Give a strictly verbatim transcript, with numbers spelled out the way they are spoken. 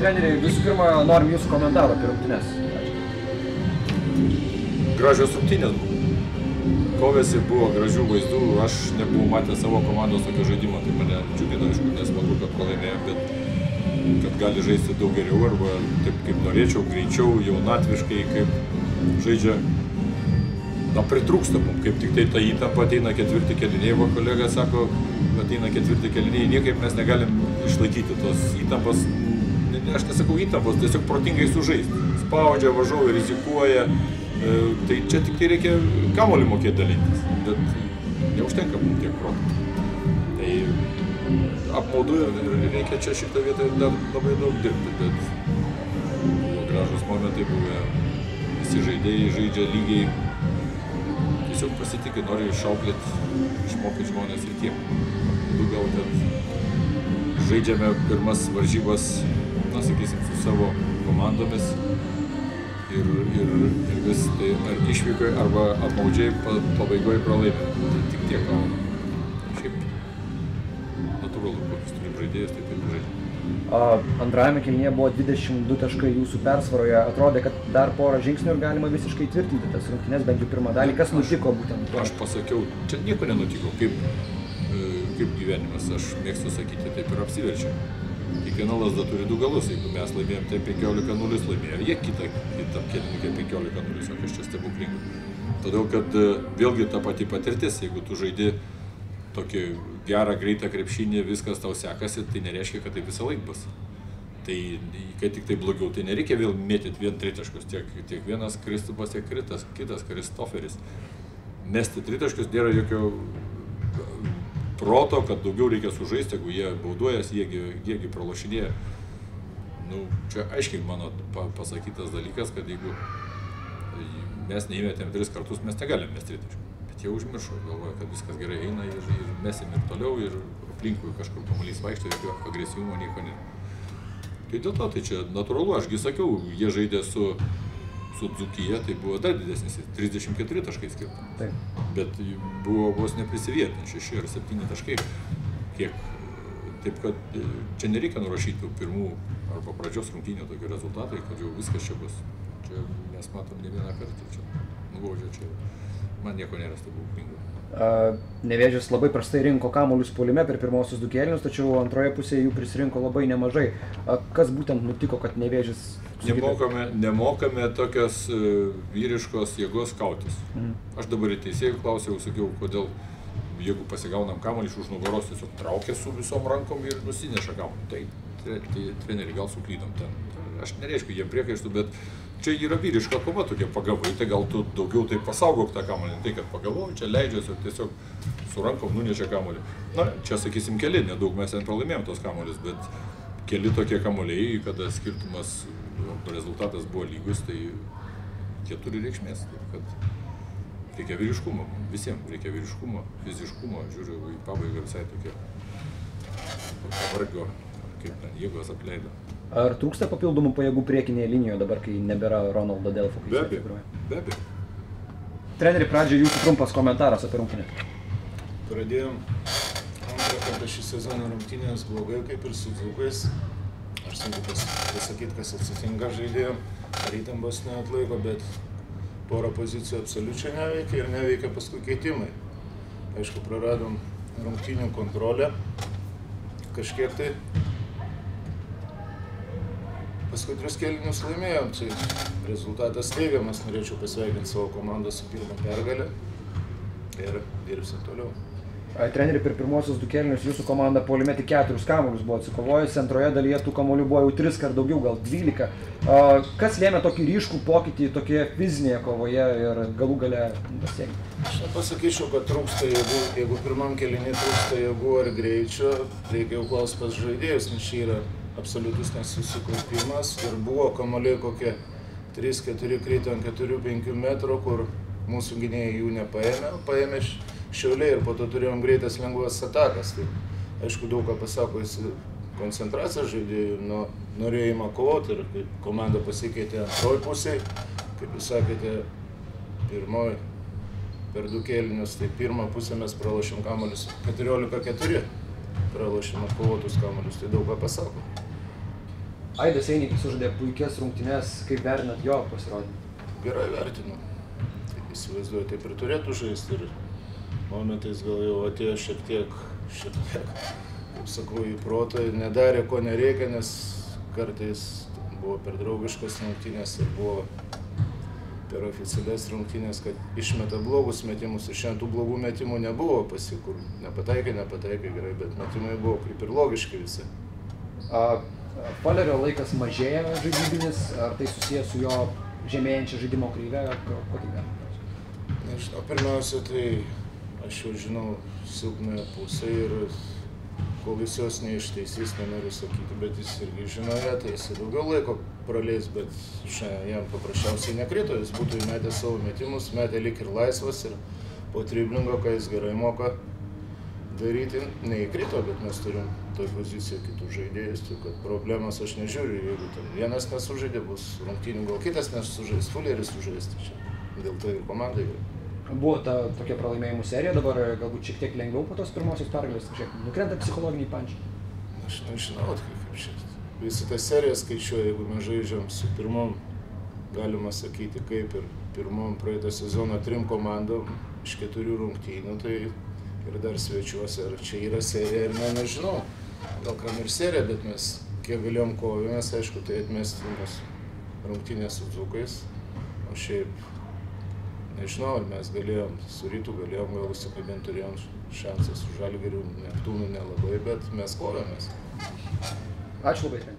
treneri, visų pirma, norim jūsų komentaro apie rungtynes. Gražios rungtynės buvo. Kovėsi, buvo gražių vaizdų, aš nebuvau matęs savo komandos tokio žaidimo, tai mane džiugina, aišku, nesmagu, kad pralaimėjom, bet kad gali žaisti daug geriau arba taip kaip norėčiau, greičiau, jaunatviškai, kaip žaidžia. Na, pritrūksta mums, kaip tik tai ta įtampa ateina ketvirti kėliniai, va kolega sako, ateina ketvirti kėliniai, niekaip mes negalim išlaikyti tos įtampos, ne, aš nesakau įtampos, tiesiog protingai sužaisti. Spaudžia, važiuoja, rizikuoja, e, tai čia tik tai reikia kamuolį mokėti dalintis, bet neužtenka mums tiek protų. Tai apmaudu ir reikia čia šitą vietą dar labai daug dirbti, bet buvo gražus momentai buvę, visi žaidėjai žaidžia lygiai. Tiesiog pasitikė, nori išauklėti, išmokyti žmonės ir tiek. Du gal, kad žaidžiame pirmas varžybas, na, sakysim, su savo komandomis ir, ir, ir vis tai ar išvykai, arba apmaudžiai pabaigoje pralaimė. Tai tik tiek, o šiaip natūralu, kokius turim žaidėjus, taip ir žaidžiame. Antrajame kėlinyje buvo dvidešimt du taškai jūsų persvaroje, atrodė, kad dar porą žingsnių ir galima visiškai tvirtinti tas rungtynes, bent jau pirmą dalį. Kas nutiko būtent to? Aš pasakiau, čia nieko nenutiko, kaip, kaip gyvenimas, aš mėgstu sakyti, taip ir apsiverčia. Kiekviena lazda turi du galus, jeigu mes laimėjom, tai penkiolika nulis laimėjo, jie kitą, kitą kėlininkai penkiolika nulis, o kas čia stebuklinga. Todėl, kad vėlgi ta pati patirtis, jeigu tu žaidi tokį gerą, greitą krepšinį, viskas tau sekasi, tai nereiškia, kad tai visą laik bus. Tai, kai tik tai blogiau, tai nereikia vėl mėtyti vien tritaškus, tiek, tiek vienas Kristupas, tiek kritas, kitas Kristoferis. Mesti tritaškus nėra jokio proto, kad daugiau reikia sužaisti, jeigu jie bauduojas, jiegi, jiegi pralošinėja. Nu, čia aiškiai mano pasakytas dalykas, kad jeigu mes neįmetėm tris kartus, mes negalim mesti tritaškų. Bet jie užmiršo, galvoja, kad viskas gerai eina ir, ir mesim ir toliau, ir aplinkui kažkur kamuolys vaikšto, jokio agresyvumo nieko nėra. Tai dėl to, tai čia natūralu, ašgi sakiau, jie žaidė su, su Dzūkija, tai buvo dar didesnis, trisdešimt keturi taškai skirta. Bet buvo vos neprisivietinti, šeši ar septyni taškai. Kiek, taip kad čia nereikia nurašyti tų pirmų arba pradžios rungtynių tokių rezultatai, kad jau viskas čia bus. Čia mes matom ne vieną kartą, čia nubaudžia čia. Man nieko nėra stebuklingo. Nevėžis labai prastai rinko kamuolius puolime per pirmosius du kėlinius, tačiau antroje pusėje jų prisirinko labai nemažai. Kas būtent nutiko, kad Nevėžis... Nemokame, nemokame tokios vyriškos jėgos kautis. Mhm. Aš dabar į teisėjų klausiau, sakiau, kodėl jeigu pasigaunam kamuolį iš už nugaros, tiesiog traukia su visom rankom ir nusineša kamuolį. Tai, tai, tai treneri, gal suklydom ten. Aš nereiškiu jiem priekaištų, bet čia yra vyriška kova tokia, pagavai, tai gal tu daugiau tai pasaugok tą kamuolį, tai kad pagavau, čia leidžiasi ir tiesiog su rankom nunešia kamuolį. Na, čia sakysim keli, nedaug mes ten pralaimėjom tos kamuolius, bet keli tokie kamuoliai, kada skirtumas, rezultatas buvo lygus, tai jie turi reikšmės, taip kad reikia vyriškumo, visiems reikia vyriškumo, fiziškumo, žiūriu, į pabaigą visai tokie pavargo, kaip ten jėgos apleido. Ar trūksta papildomų pajėgų priekinėje linijoje dabar, kai nebėra Ronaldo Delfo? Be abejo, be abejo. Treneri, pradžiai jūsų trumpas komentaras apie rungtynę. Pradėjom antrą kartą šį sezoną rungtynės blogai, kaip ir su Dzūkais. Aš sunku pasakyti, kas atsitinka žaidėjom, ar įtampos neatlaiko, bet porą pozicijų absoliučiai neveikia ir neveikia paskui keitimai. Aišku, praradom rungtynių kontrolę kažkiek tai. Paskui tris kėlinius laimėjom, tai rezultatas teigiamas, norėčiau pasveikinti savo komandą su pirmą pergalę ir dirbsim toliau. Treneri, per pirmosius du kėlinius jūsų komanda puolime tik keturis kamuolius buvo atsikovojusi, antroje dalyje tų kamuolių buvo jau tris kart daugiau, gal dvylika. Kas lėmė tokį ryškų pokytį tokioje fizinėje kovoje ir galų gale pasiekti? Aš nepasakyčiau, kad trūksta jėgų, jeigu pirmam kėlinį trūksta jėgų ar greičio, reikia jau klausti pas žaidėjus, nes čia yra absoliutus nesusikaupimas ir buvo kamuoliai kokie trys keturi krito ant keturių penkių metrų, kur mūsų gynėjai jų nepaėmė, paėmė Šiauliai ir po to turėjom greitas lengvas atakas. Tai, aišku, daug ką pasako koncentracija žaidėjų, nuo norėjimo kovoti ir kaip komanda pasikeitė antroj pusėj, kaip jūs sakėte, pirmoj per du kėlinius, tai pirmą pusę mes pralošėm kamuolius keturiolika keturi, pralošėm atkovotus kamuolius, tai daug ką pasako. Aidas Einikis sužaidė puikias rungtynes, kaip vertinat jo pasirodymą? Gerai vertinu. Įsivaizduoju, taip ir turėtų žaisti ir momentais gal jau atėjo šiek tiek, šiek tiek, kaip sakau, į protą ir nedarė, ko nereikia, nes kartais buvo per draugiškas rungtynės ir buvo per oficialias rungtynės, kad išmeta blogus metimus ir šiandien tų blogų metimų nebuvo pasi, kur nepataikė, nepataikė gerai, bet metimai buvo kaip ir logiški visi. A, Falerio laikas mažėja žaidybinis, ar tai susijęs su jo žemėjančia žaidimo kreivė, kokį galime? Nežinau, pirmiausia, tai aš jau žinau silpnąją pusę ir kol jis jos neištaisys, nenoriu sakyti, bet jis irgi žinoja, tai jis daugiau laiko praleis, bet šiandien jam paprasčiausiai nekrito, jis būtų įmetę savo metimus, metė lik ir laisvas ir po driblingo, ką jis gerai moka daryti, neįkrito, bet mes turim toj poziciją kitų žaidėjus, tai kad problemas aš nežiūriu, jeigu ten vienas nesužaidė, bus rungtynių, gal kitas nesužais, Fuleris sužais, tai čia dėl to ir komandai yra. Buvo ta tokia pralaimėjimų serija, dabar galbūt šiek tiek lengviau po tos pirmosios pergalės, kažkiek nukrenta psichologiniai pančiai. Aš nežinau, kaip čia. Visi tą seriją skaičiuoja, jeigu mes žaidžiam su pirmom, galima sakyti, kaip ir pirmom praeitą sezoną trim komandom iš keturių rungtynių, tai ir dar svečiuose, ar čia yra serija, ir ne, nežinau. Gal kam ir serija, bet mes kiek galėjom kovėmės, aišku, tai atmesti mūsų rungtynės su Dzūkais, o šiaip nežinau, ar mes galėjom, su Rytu galėjom, gal užsikabinti turėjom šansą su Žalgiriu, Neptūnu nelabai, bet mes kovėmės. Ačiū labai.